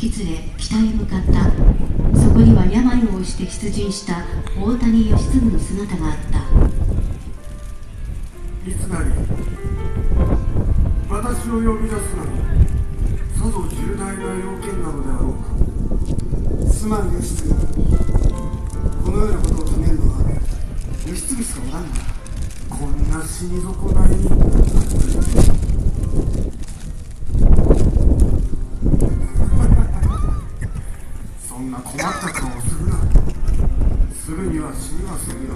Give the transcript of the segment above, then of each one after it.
き連れ北へ向かった。そこには病を押して出陣した大谷義次の姿があった。 いつなり私を呼び出すのにさぞ重大な要件なのであろうか。すまん義次、このようなことを止めるのは義次しかおらんが、こんな死に損ないにそんな困った顔をするな。すぐには死にはせんよ。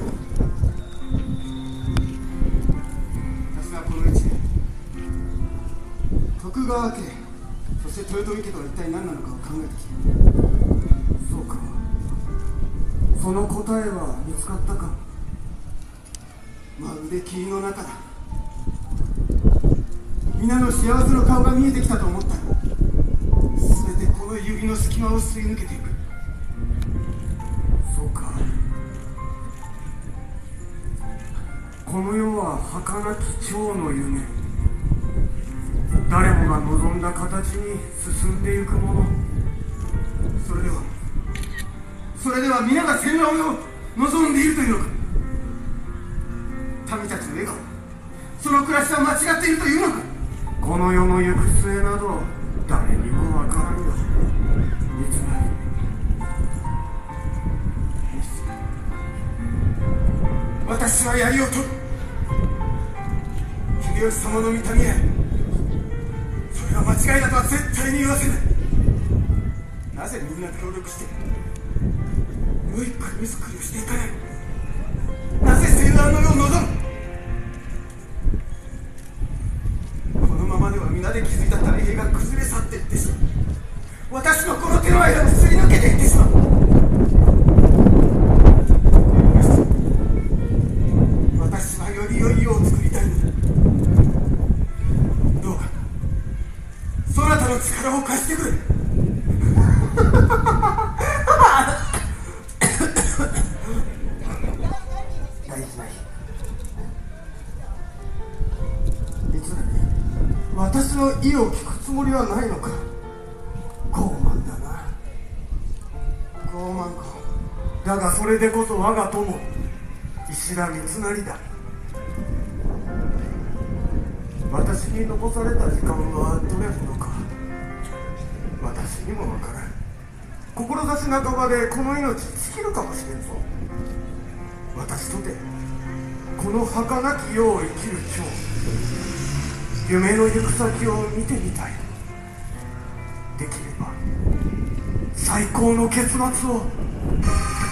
私はこの一年徳川家、そして豊臣家とは一体何なのかを考えてきた。そうか、その答えは見つかったか。まるで霧の中だ。皆の幸せの顔が見えてきたと思ったら、全てこの指の隙間をすり抜けていく。そうか、この世は儚き蝶の夢。誰もが望んだ形に進んでいくもの。それでは皆が戦乱を望んでいるというのか。民たちの笑顔、その暮らしは間違っているというのか。この世の行く末など誰にもわからんよ。いつまで私は槍を取る。秀吉様の御谷へ。それは間違いだとは絶対に言わせない。なぜみんな協力して良い国づくりをしていかない。なぜ戦乱の世を望む。このままでは皆で築いた太平が崩れ去っていってしまう。私のこの手の間をすり抜けていってしまう。私はより良い世を作りたいのだ。どうかそなたの力を貸してくれ。私の意を聞くつもりはないのか。傲慢だな。傲慢か。だがそれでこそ我が友石田三成だ。私に残された時間はどれほどか私にもわからん。志半ばでこの命尽きるかもしれんぞ。私とてこの儚き世を生きる今日、夢の行く先を見てみたい。できれば最高の結末を